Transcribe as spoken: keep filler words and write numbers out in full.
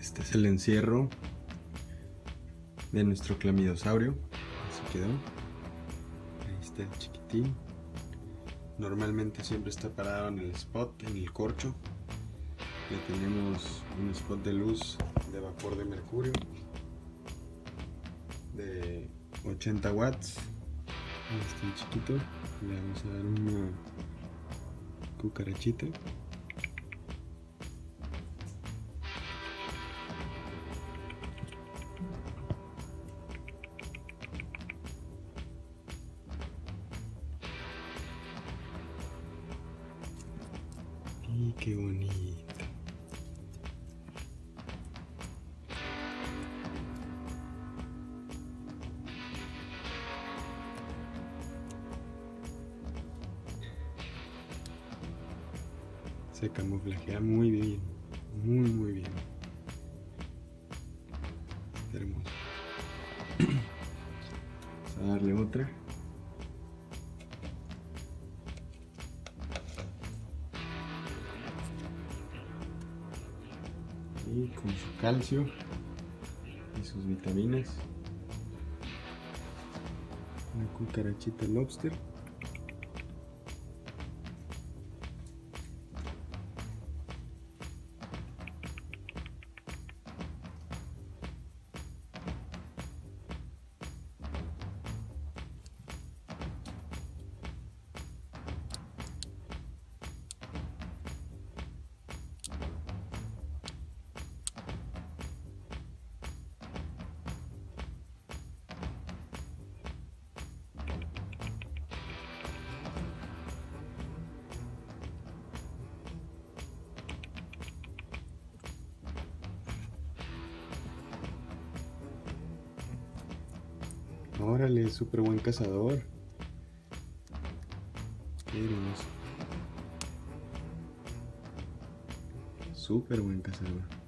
Este es el encierro de nuestro clamidosaurio. Así quedó. Ahí está el chiquitín. Normalmente siempre está parado en el spot, en el corcho. Le tenemos un spot de luz de vapor de mercurio de ochenta watts. Este chiquito. Le vamos a dar una cucarachita. Y qué bonito. Se camuflajea muy bien, muy muy bien. Está hermoso. Vamos a darle otra. Y con su calcio y sus vitaminas. Una cucarachita lobster. Órale, súper buen cazador. Qué hermoso. Súper buen cazador.